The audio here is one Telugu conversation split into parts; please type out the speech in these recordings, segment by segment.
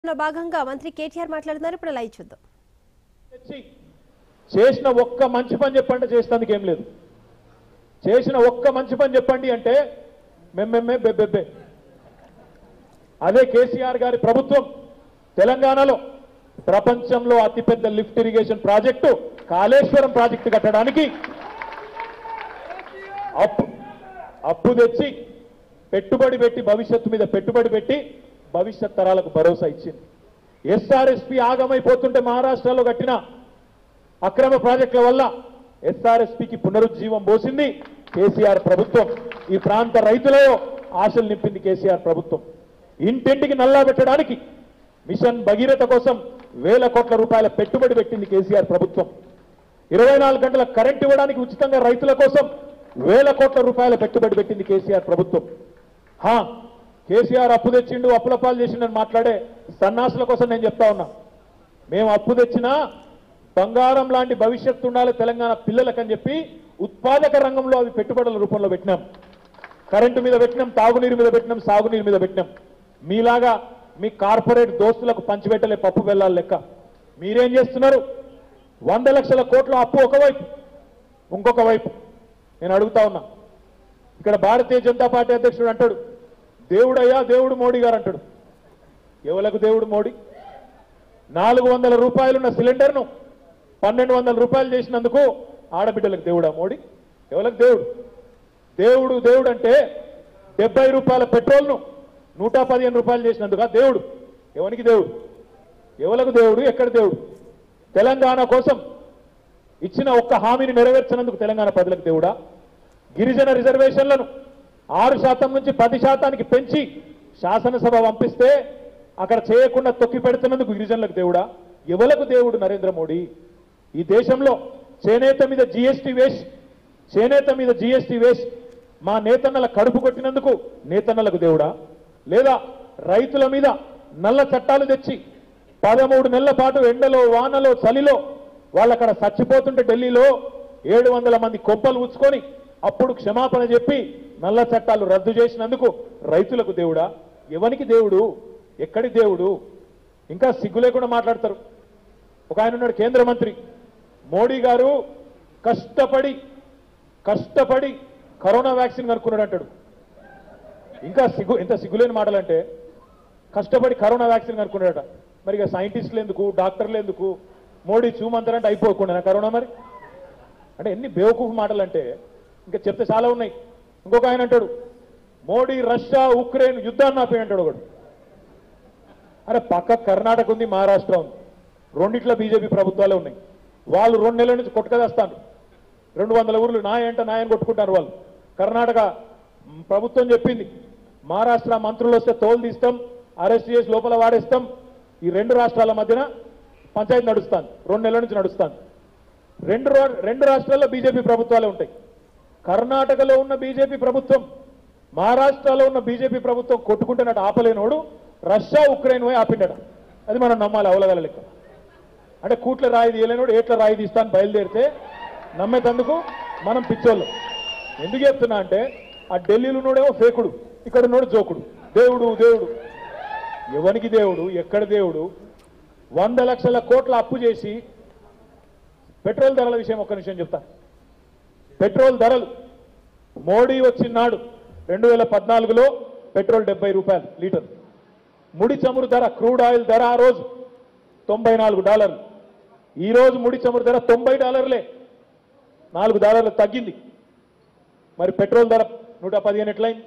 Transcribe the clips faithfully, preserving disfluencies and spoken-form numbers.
లో భాగంగా మంత్రి కేటీఆర్ మాట్లాడుతున్నారు. ఇప్పుడు లైవ్ చూద్దాం. చేసిన ఒక్క మంచి పని చెప్పండి, చేస్తానికి ఏం లేదు. చేసిన ఒక్క మంచి పని చెప్పండి అంటే మెమ్మెమ్మే బెబ్బెబ్బే. అదే కేసీఆర్ గారి ప్రభుత్వం తెలంగాణలో ప్రపంచంలో అతిపెద్ద lift irrigation project Kaleshwaram project కట్టడానికి అప్పు అప్పు తెచ్చి పెట్టుబడి పెట్టి భవిష్యత్తు మీద పెట్టుబడి పెట్టి భవిష్యత్ తరాలకు భరోసా ఇచ్చింది. ఎస్ఆర్ఎస్పీ ఆగమైపోతుంటే మహారాష్ట్రలో కట్టిన అక్రమ ప్రాజెక్టుల వల్ల ఎస్ఆర్ఎస్పీకి పునరుజ్జీవం పోసింది కేసీఆర్ ప్రభుత్వం. ఈ ప్రాంత రైతులలో ఆశలు నింపింది కేసీఆర్ ప్రభుత్వం. ఇంటింటికి నల్లా పెట్టడానికి మిషన్ భగీరథ కోసం వేల కోట్ల రూపాయల పెట్టుబడి పెట్టింది కేసీఆర్ ప్రభుత్వం. ఇరవై నాలుగు గంటల కరెంట్ ఇవ్వడానికి ఉచితంగా రైతుల కోసం వేల కోట్ల రూపాయల పెట్టుబడి పెట్టింది కేసీఆర్ ప్రభుత్వం. హా కేసీఆర్ అప్పు తెచ్చిండు, అప్పుల పాలు చేసిండని మాట్లాడే సన్నాసుల కోసం నేను చెప్తా ఉన్నా, మేము అప్పు తెచ్చినా బంగారం లాంటి భవిష్యత్తు ఉండాలి తెలంగాణ పిల్లలకని చెప్పి ఉత్పాదక రంగంలో అవి పెట్టుబడుల రూపంలో పెట్టినాం. కరెంటు మీద పెట్టినాం, తాగునీరు మీద పెట్టినాం, సాగునీరు మీద పెట్టినాం. మీలాగా మీ కార్పొరేట్ దోస్తులకు పంచిపెట్టలే పప్పు వెళ్ళాలి లెక్క. మీరేం చేస్తున్నారు? వంద లక్షల కోట్ల అప్పు ఒకవైపు, ఇంకొక వైపు నేను అడుగుతా ఉన్నా. ఇక్కడ భారతీయ జనతా పార్టీ అధ్యక్షుడు అంటాడు, దేవుడయ్యా దేవుడు మోడీ గారు అంటాడు. ఎవలకు దేవుడు మోడీ? నాలుగు వందల రూపాయలున్న సిలిండర్ను పన్నెండు వందల రూపాయలు చేసినందుకు ఆడబిడ్డలకు దేవుడా మోడీ? ఎవలకు దేవుడు? దేవుడు దేవుడు అంటే డెబ్బై రూపాయల పెట్రోల్ను నూట పదిహేను రూపాయలు చేసినందుక దేవుడు? ఎవరికి దేవుడు? ఎవలకు దేవుడు? ఎక్కడ దేవుడు? తెలంగాణ కోసం ఇచ్చిన ఒక్క హామీని నెరవేర్చినందుకు తెలంగాణ ప్రజలకు దేవుడా? గిరిజన రిజర్వేషన్లను ఆరు శాతం నుంచి పది శాతానికి పెంచి శాసనసభ పంపిస్తే అక్కడ చేయకుండా తొక్కి పెడుతున్నందుకు గిరిజనులకు దేవుడా? ఎవలకు దేవుడు నరేంద్ర మోడీ? ఈ దేశంలో చేనేత మీద జీఎస్టీ వేసి చేనేత మీద జీఎస్టీ వేసి మా నేతన్నల కడుపు కొట్టినందుకు నేతన్నలకు దేవుడా? లేదా రైతుల మీద నల్ల చట్టాలు తెచ్చి పదమూడు నెలల పాటు ఎండలో వానలో చలిలో వాళ్ళక్కడ చచ్చిపోతుంటే ఢిల్లీలో ఏడు వందల మంది కొంపలు ఉచ్చుకొని అప్పుడు క్షమాపణ చెప్పి నల్ల చట్టాలు రద్దు చేసినందుకు రైతులకు దేవుడా? ఎవనికి దేవుడు? ఎక్కడి దేవుడు? ఇంకా సిగ్గు లేకుండా మాట్లాడతారు. ఒక ఆయన ఉన్నాడు కేంద్ర మంత్రి, మోడీ గారు కష్టపడి కష్టపడి కరోనా వ్యాక్సిన్ కనుక్కున్నాడు అంటాడు. ఇంకా సిగ్గు, ఎంత సిగ్గులేని మాటలంటే కష్టపడి కరోనా వ్యాక్సిన్ కనుక్కున్నాడట. మరి ఇక సైంటిస్టులు ఎందుకు, డాక్టర్లు ఎందుకు? మోడీ చూమంతారంటే అయిపోకుండా కరోనా మరి అంటే ఎన్ని బేవకూఫ్ మాటలు అంటే ఇంకా చెప్తే చాలా ఉన్నాయి. ఇంకొక ఆయన అంటాడు, మోడీ రష్యా ఉక్రెయిన్ యుద్ధాన్ని ఆపే అంటాడు ఒకడు. అరే పక్క కర్ణాటక ఉంది, మహారాష్ట్ర ఉంది, రెండిట్లో బీజేపీ ప్రభుత్వాలే ఉన్నాయి. వాళ్ళు రెండు నెలల నుంచి కొట్టుకదేస్తాను. రెండు వందల ఊర్లు నాయంట నాయని కొట్టుకుంటారు వాళ్ళు. కర్ణాటక ప్రభుత్వం చెప్పింది మహారాష్ట్ర మంత్రులు వస్తే తోలు తీస్తాం, అరెస్ట్ చేసి లోపల వాడేస్తాం. ఈ రెండు రాష్ట్రాల మధ్యన పంచాయతీ నడుస్తాను, రెండు నెలల నుంచి నడుస్తాను. రెండు రెండు రాష్ట్రాల్లో బీజేపీ ప్రభుత్వాలే ఉంటాయి. కర్ణాటకలో ఉన్న బీజేపీ ప్రభుత్వం, మహారాష్ట్రలో ఉన్న బీజేపీ ప్రభుత్వం కొట్టుకుంటున్నట్టు ఆపలేనోడు రష్యా ఉక్రెయిన్ పోయి ఆపిండట. అది మనం నమ్మాలి అవలగల లెక్క. అంటే కూట్ల రాయి తీయలేనోడు ఏట్ల రాయి తీస్తాను బయలుదేరితే నమ్మేతందుకు మనం పిచ్చోళ్ళు. ఎందుకు చెప్తున్నా అంటే ఆ ఢిల్లీలో ఉన్నోడేమో ఫేకుడు, ఇక్కడ ఉన్నోడు జోకుడు. దేవుడు దేవుడు ఎవనికి దేవుడు? ఎక్కడ దేవుడు? వంద లక్షల కోట్ల అప్పు చేసి పెట్రోల్ ధరల విషయం ఒక్క నిమిషం చెప్తా. పెట్రోల్ ధరలు మోడీ వచ్చినాడు రెండు వేల పద్నాలుగులో పెట్రోల్ డెబ్బై రూపాయలు లీటర్. ముడి చమురు ధర, క్రూడ్ ఆయిల్ ధర ఆ రోజు తొంభై నాలుగు డాలర్లు. ఈ రోజు ముడి చమురు ధర తొంభై డాలర్లే, నాలుగు డాలర్లు తగ్గింది. మరి పెట్రోల్ ధర నూట పదిహేను ఎట్లయింది?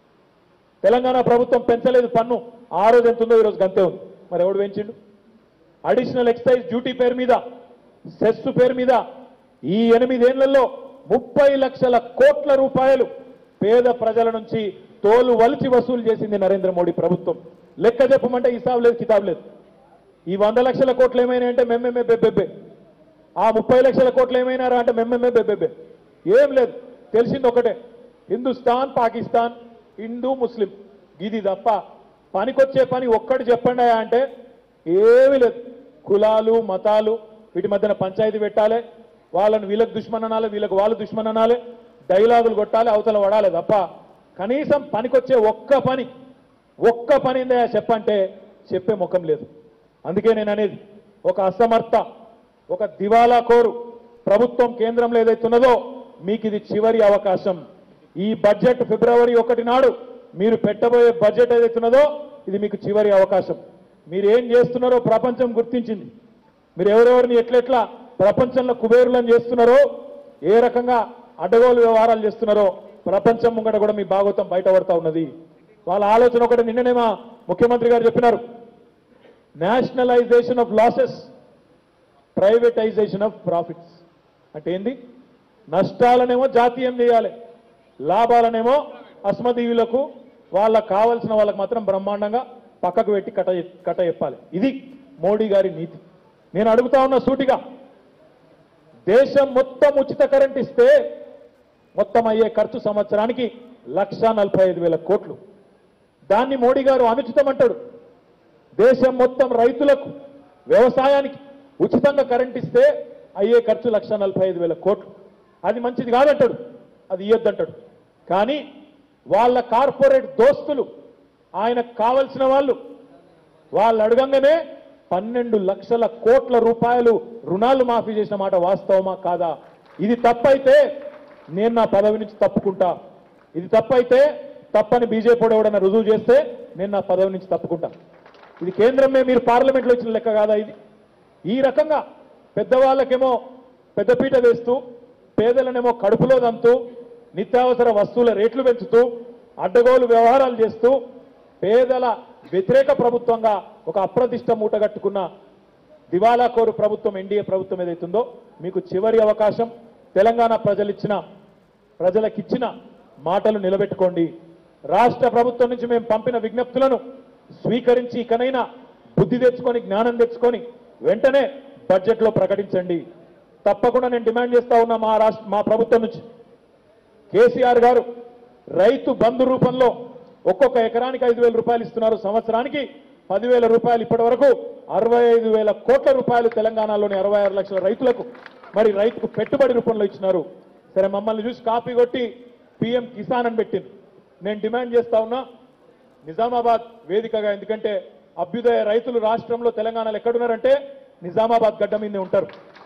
తెలంగాణ ప్రభుత్వం పెంచలేదు పన్ను. ఆ రోజు ఎంత ఉందో ఈరోజు గంతే ఉంది. మరి ఎవడు పెంచిండు? అడిషనల్ ఎక్సైజ్ డ్యూటీ పేరు మీద, సెస్ పేరు మీద ఈ ఎనిమిదేళ్లలో ముప్పై లక్షల కోట్ల రూపాయలు పేద ప్రజల నుంచి తోలు వలిచి వసూలు చేసింది నరేంద్ర మోడీ ప్రభుత్వం. లెక్క చెప్పమంటే హిసాబ్ లేదు, కితాబ్ లేదు. ఈ వంద లక్షల కోట్లు ఏమైనా అంటే మెమ్మెమ్మే బెబ్బెబ్బే. ఆ ముప్పై లక్షల కోట్లు ఏమైనారా అంటే మెమ్మెమ్మే బెబ్బెబ్బే. ఏం లేదు, తెలిసింది ఒకటే, హిందుస్థాన్ పాకిస్తాన్ హిందూ ముస్లిం ఇది తప్ప పనికొచ్చే పని ఒక్కటి చెప్పండి అంటే ఏమీ లేదు. కులాలు మతాలు వీటి మధ్యన పంచాయతీ పెట్టాలి, వాళ్ళని వీళ్ళకి దుష్మన్ అనాలి, వీళ్ళకి వాళ్ళు దుష్మన్ అనాలి, డైలాగులు కొట్టాలి, అవతల పడాలి తప్ప కనీసం పనికొచ్చే ఒక్క పని ఒక్క పని చెప్పంటే చెప్పే ముఖం లేదు. అందుకే నేను అనేది ఒక అసమర్థ ఒక దివాలా కోరు ప్రభుత్వం కేంద్రంలో ఏదైతే ఉన్నదో మీకు ఇది చివరి అవకాశం. ఈ బడ్జెట్ ఫిబ్రవరి ఒకటి నాడు మీరు పెట్టబోయే బడ్జెట్ ఏదైతే ఉన్నదో ఇది మీకు చివరి అవకాశం. మీరు ఏం చేస్తున్నారో ప్రపంచం గుర్తించింది. మీరు ఎవరెవరిని ఎట్లెట్లా ప్రపంచంలో కుబేరులను చేస్తున్నారో, ఏ రకంగా అడ్డగోలు వ్యవహారాలు చేస్తున్నారో ప్రపంచం ముంగట కూడా మీ భాగవతం బయటపడతా ఉన్నది. వాళ్ళ ఆలోచన ఒకటి నిన్ననే మా ముఖ్యమంత్రి గారు చెప్పినారు, nationalisation of losses, privatisation of profits. అంటే ఏంది? నష్టాలనేమో జాతీయం చేయాలి, లాభాలనేమో అస్మదీయులకు వాళ్ళకు కావాల్సిన వాళ్ళకు మాత్రం బ్రహ్మాండంగా పక్కకు పెట్టి కట కట చెప్పాలి. ఇది మోడీ గారి నీతి. నేను అడుగుతా ఉన్న సూటిగా, దేశం మొత్తం ఉచిత కరెంట్ ఇస్తే మొత్తం అయ్యే ఖర్చు సంవత్సరానికి లక్ష నలభై ఐదు వేల కోట్లు. దాన్ని మోడీ గారు అనుచితం అంటాడు. దేశం మొత్తం రైతులకు వ్యవసాయానికి ఉచితంగా కరెంట్ ఇస్తే అయ్యే ఖర్చు లక్ష నలభై ఐదు వేల కోట్లు. అది మంచిది కాదంటాడు, అది ఇయ్యొద్దంటాడు. కానీ వాళ్ళ కార్పొరేట్ దోస్తులు, ఆయనకు కావలసిన వాళ్ళు, వాళ్ళు అడగంగానే పన్నెండు లక్షల కోట్ల రూపాయలు రుణాలు మాఫీ చేసిన మాట వాస్తవమా కాదా? ఇది తప్పైతే నేను నా పదవి నుంచి తప్పుకుంటా. ఇది తప్పైతే తప్పని బీజేపీ ఎవడన్నా రుజువు చేస్తే నేను నా పదవి నుంచి తప్పుకుంటా. ఇది కేంద్రమే మీరు పార్లమెంట్లో ఇచ్చిన లెక్క కాదా ఇది? ఈ రకంగా పెద్దవాళ్ళకేమో పెద్దపీట వేస్తూ, పేదలనేమో కడుపులో దంతూ, నిత్యావసర వస్తువుల రేట్లు పెంచుతూ, అడ్డగోలు వ్యవహారాలు చేస్తూ, పేదల వ్యతిరేక ప్రభుత్వంగా ఒక అప్రతిష్ట మూటగట్టుకున్న దివాలా కోరు ప్రభుత్వం ఎన్డీఏ ప్రభుత్వం ఏదైతుందో మీకు చివరి అవకాశం. తెలంగాణ ప్రజలిచ్చిన ప్రజలకిచ్చిన మాటలు నిలబెట్టుకోండి. రాష్ట్ర ప్రభుత్వం నుంచి మేము పంపిన విజ్ఞప్తులను స్వీకరించి ఇకనైనా బుద్ధి తెచ్చుకొని, జ్ఞానం తెచ్చుకొని వెంటనే బడ్జెట్లో ప్రకటించండి. తప్పకుండా నేను డిమాండ్ చేస్తా ఉన్నా మా రాష్ట్ర మా ప్రభుత్వం నుంచి, కేసీఆర్ గారు రైతు బంధు రూపంలో ఒక్కొక్క ఎకరానికి ఐదు వేల రూపాయలు ఇస్తున్నారు. సంవత్సరానికి పదివేల రూపాయలు ఇప్పటి వరకు అరవై ఐదు వేల కోట్ల రూపాయలు తెలంగాణలోని అరవై ఆరు లక్షల రైతులకు మరి రైతుకు పెట్టుబడి రూపంలో ఇచ్చినారు. సరే, మమ్మల్ని చూసి కాపీ కొట్టి పిఎం కిసాన్ అని పెట్టింది. నేను డిమాండ్ చేస్తా ఉన్నా నిజామాబాద్ వేదికగా, ఎందుకంటే అభ్యుదయ రైతులు రాష్ట్రంలో తెలంగాణలో ఎక్కడున్నారంటే నిజామాబాద్ గడ్డ మీదే ఉంటారు.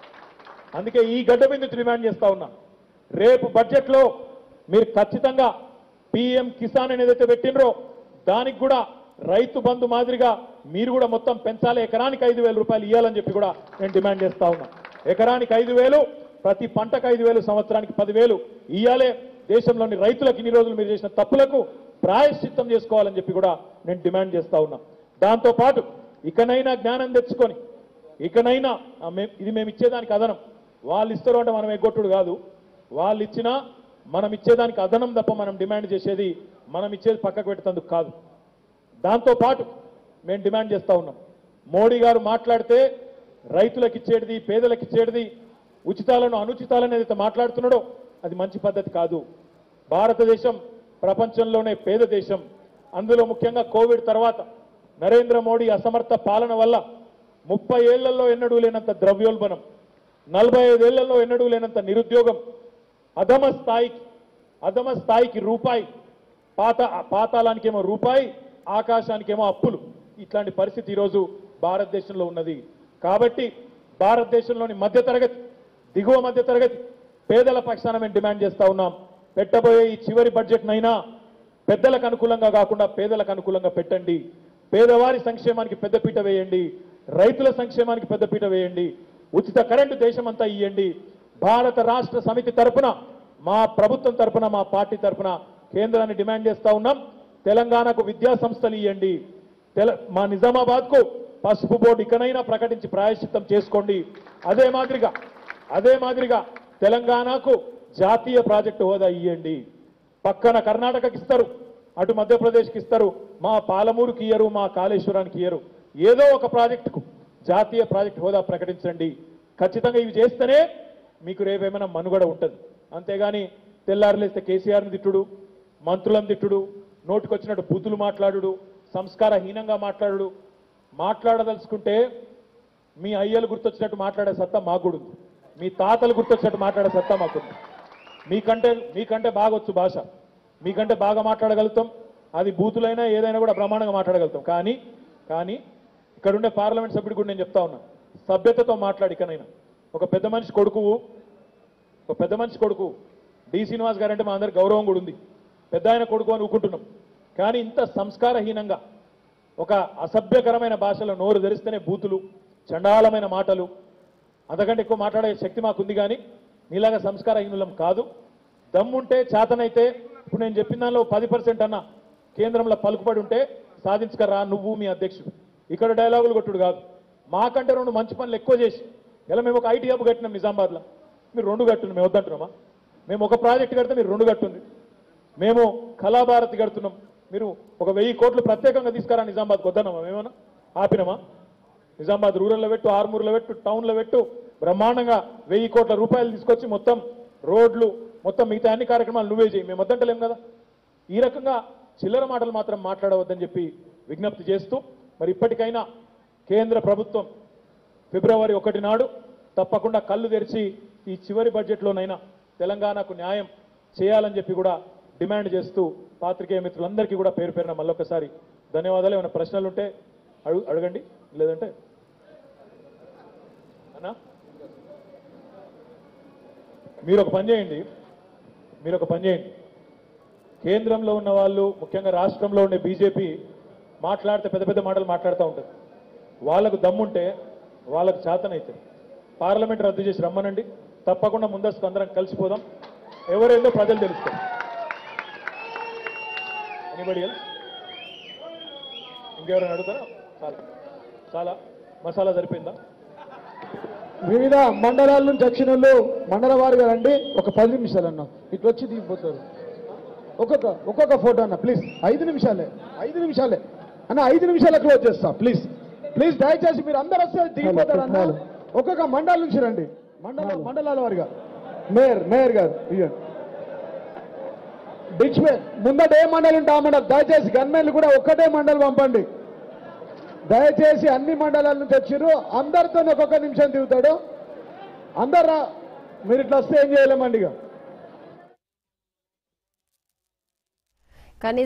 అందుకే ఈ గడ్డ మీద డిమాండ్ చేస్తా ఉన్నా, రేపు బడ్జెట్లో మీరు ఖచ్చితంగా పిఎం కిసాన్ అని ఏదైతే పెట్టినరో దానికి కూడా రైతు బంధు మాదిరిగా మీరు కూడా మొత్తం పెంచాలి, ఎకరానికి ఐదు వేల రూపాయలు ఇవ్వాలని చెప్పి కూడా నేను డిమాండ్ చేస్తా ఉన్నా. ఎకరానికి ఐదు వేలు, ప్రతి పంటకు ఐదు వేలు, సంవత్సరానికి పదివేలు ఇవ్వాలి. దేశంలోని రైతులకు ఇన్ని రోజులు మీరు చేసిన తప్పులకు ప్రాయశ్చిత్తం చేసుకోవాలని చెప్పి కూడా నేను డిమాండ్ చేస్తా ఉన్నా. దాంతోపాటు ఇకనైనా జ్ఞానం తెచ్చుకొని, ఇకనైనా ఇది మేము ఇచ్చేదానికి అదనం, వాళ్ళు ఇస్తారు అంటే మనం ఎగ్గొట్టుడు కాదు, వాళ్ళు ఇచ్చినా మనం ఇచ్చేదానికి అదనం తప్ప మనం డిమాండ్ చేసేది మనం ఇచ్చేది పక్కకు పెట్టేందుకు కాదు. దాంతోపాటు మేము డిమాండ్ చేస్తా ఉన్నాం, మోడీ గారు మాట్లాడితే రైతులకు ఇచ్చేది, పేదలకు ఇచ్చేది, ఉచితాలను అనుచితాలను ఏదైతే మాట్లాడుతున్నాడో అది మంచి పద్ధతి కాదు. భారతదేశం ప్రపంచంలోనే పేద దేశం. అందులో ముఖ్యంగా కోవిడ్ తర్వాత నరేంద్ర మోడీ అసమర్థ పాలన వల్ల ముప్పై ఏళ్లలో ఎన్నడూ లేనంత ద్రవ్యోల్బణం, నలభై ఐదేళ్లలో ఎన్నడూ లేనంత నిరుద్యోగం, అధమ స్థాయికి అధమ స్థాయికి రూపాయి, పాత పాతాళానికేమో రూపాయి, ఆకాశానికేమో అప్పులు, ఇట్లాంటి పరిస్థితి ఈరోజు భారతదేశంలో ఉన్నది. కాబట్టి భారతదేశంలోని మధ్యతరగతి, దిగువ మధ్యతరగతి పేదల పక్షాన మేము డిమాండ్ చేస్తా ఉన్నాం, పెట్టబోయే ఈ చివరి బడ్జెట్నైనా పెద్దలకు అనుకూలంగా కాకుండా పేదలకు అనుకూలంగా పెట్టండి. పేదవారి సంక్షేమానికి పెద్దపీట వేయండి, రైతుల సంక్షేమానికి పెద్దపీట వేయండి, ఉచిత కరెంటు దేశమంతా ఇవ్వండి. భారత రాష్ట్ర సమితి తరపున, మా ప్రభుత్వం తరపున, మా పార్టీ తరపున కేంద్రాన్ని డిమాండ్ చేస్తా ఉన్నాం, తెలంగాణకు విద్యా సంస్థలు ఇవ్వండి. తెల మా నిజామాబాద్కు పసుపు బోర్డు ఇకనైనా ప్రకటించి ప్రాయశ్చిత్తం చేసుకోండి. అదే మాదిరిగా అదే మాదిరిగా తెలంగాణకు జాతీయ ప్రాజెక్టు హోదా ఇవ్వండి. పక్కన కర్ణాటకకి ఇస్తారు, అటు మధ్యప్రదేశ్కి ఇస్తారు, మా పాలమూరుకి ఇయ్యరు, మా కాళేశ్వరానికి ఇయ్యరు. ఏదో ఒక ప్రాజెక్టుకు జాతీయ ప్రాజెక్టు హోదా ప్రకటించండి. ఖచ్చితంగా ఇవి చేస్తేనే మీకు రేపేమైనా మనుగడ ఉంటుంది. అంతేగాని తెల్లారులేస్తే కేసీఆర్ని తిట్టుడు, మంత్రులను తిట్టుడు, నోటికొచ్చినట్టు బూతులు మాట్లాడుడు, సంస్కారహీనంగా మాట్లాడుడు, మాట్లాడదలుచుకుంటే మీ అయ్యలు గుర్తొచ్చినట్టు మాట్లాడే సత్తా మాకు కూడా ఉంది, మీ తాతలు గుర్తొచ్చినట్టు మాట్లాడే సత్తా మాకుంది. మీకంటే మీకంటే బాగొచ్చు భాష, మీకంటే బాగా మాట్లాడగలుగుతాం, అది బూతులైనా ఏదైనా కూడా బ్రహ్మాండంగా మాట్లాడగలుగుతాం. కానీ కానీ ఇక్కడ ఉండే పార్లమెంట్ సభ్యుడు కూడా నేను చెప్తా ఉన్నా, సభ్యతతో మాట్లాడి ఇకనైనా ఒక పెద్ద మనిషి కొడుకు ఒక పెద్ద మనిషి కొడుకు డి శ్రీనివాస్ గారు అంటే మా అందరి గౌరవం కూడా ఉంది, పెద్ద ఆయన కొడుకు అని ఊకుంటున్నాం. కానీ ఇంత సంస్కారహీనంగా ఒక అసభ్యకరమైన భాషలో నోరు తెరిస్తేనే బూతులు, చండాలమైన మాటలు, అంతకంటే ఎక్కువ మాట్లాడే శక్తి మాకుంది. కానీ నీలాగా సంస్కారహీనులం కాదు. దమ్ముంటే చేతనైతే ఇప్పుడు నేను చెప్పిన దానిలో పది పర్సెంట్ అన్న కేంద్రంలో పలుకుబడి ఉంటే సాధించుకరా నువ్వు మీ అధ్యక్షుడు. ఇక్కడ డైలాగులు కొట్టుడు కాదు, మాకంటే రెండు మంచి పనులు ఎక్కువ చేసి ఇలా మేము ఒక ఐటీ హబ్ కట్టినాం నిజామాబాద్లో, మీరు రెండు కట్టుంది, మేము వద్దంటున్నామా? మేము ఒక ప్రాజెక్ట్ కడితే మీరు రెండు కట్టుంది. మేము కళాభారతి కడుతున్నాం, మీరు ఒక వెయ్యి కోట్లు ప్రత్యేకంగా తీసుకురా నిజామాబాద్కి వద్దన్నామా? మేమన్నా ఆపినామా? నిజామాబాద్ రూరల్లో పెట్టు, ఆర్మూర్లో పెట్టు, టౌన్లో పెట్టు, బ్రహ్మాండంగా వెయ్యి కోట్ల రూపాయలు తీసుకొచ్చి మొత్తం రోడ్లు మొత్తం మిగతా అన్ని కార్యక్రమాలు నువ్వే చేయి, మేము వద్దంటలేం కదా. ఈ రకంగా చిల్లర మాటలు మాత్రం మాట్లాడవద్దని చెప్పి విజ్ఞప్తి చేస్తూ, మరి ఇప్పటికైనా కేంద్ర ప్రభుత్వం ఫిబ్రవరి ఒకటి నాడు తప్పకుండా కళ్ళు తెరిచి ఈ చివరి బడ్జెట్లోనైనా తెలంగాణకు న్యాయం చేయాలని చెప్పి కూడా డిమాండ్ చేస్తూ పాత్రికేయ మిత్రులందరికీ కూడా పేరు పేరున మళ్ళొకసారి ధన్యవాదాలు. ఏమైనా ప్రశ్నలు ఉంటే అడుగు అడగండి, లేదంటే అన్నా మీరు ఒక పని చేయండి మీరు ఒక పని చేయండి కేంద్రంలో ఉన్న వాళ్ళు, ముఖ్యంగా రాష్ట్రంలో ఉండే బీజేపీ మాట్లాడితే పెద్ద పెద్ద మాటలు మాట్లాడుతూ ఉంటారు. వాళ్ళకు దమ్ముంటే వాళ్ళకు చేతనైతే పార్లమెంట్ రద్దు చేసి రమ్మనండి, తప్పకుండా ముందస్తు అందరం కలిసిపోదాం. ఎవరేందో ప్రజలు తెలుస్తారు. Anybody else? ఇంకెవరైనా అడుగుతారా? చాలా చాలా మసాలా సరిపోయిందా? వివిధ మండలాల నుంచి వచ్చిన వాళ్ళు మండల వారిగా రండి, ఒక పది నిమిషాలు అన్న ఇట్లా వచ్చి దిగిపోతారు. ఒక్కొక్క ఒక్కొక్క ఫోటో అన్న ప్లీజ్, ఐదు నిమిషాలే ఐదు నిమిషాలే అన్న, ఐదు నిమిషాలు క్లోజ్ చేస్తా ప్లీజ్ ప్లీజ్. దయచేసి మీరు అందరూ వస్తే దిగిపోతారు అన్న. ఒక్కొక్క మండలం నుంచి రండి, మండల మండలాల వారిగా. మేయర్ మేయర్ గారు ఇవ్వండి. డిచ్ మే ముందట ఏ మండలి ఉంటే ఆ మండలం, దయచేసి గన్మెన్లు కూడా ఒక్కటే మండలి పంపండి దయచేసి. అన్ని మండలాల నుంచి వచ్చారు, అందరితో ఒక్కొక్క నిమిషం దిగుతాడు. అందరు మీరు ఇట్లా వస్తే ఏం చేయలేమండి ఇక. కానీ